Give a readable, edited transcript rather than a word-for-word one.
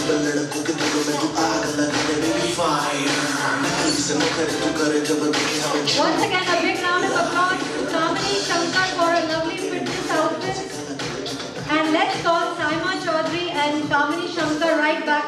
Once again, a big round of applause to Kamini Shankar for a lovely fitness outfit. And let's call Saima Chaudhary and Kamini Shankar right back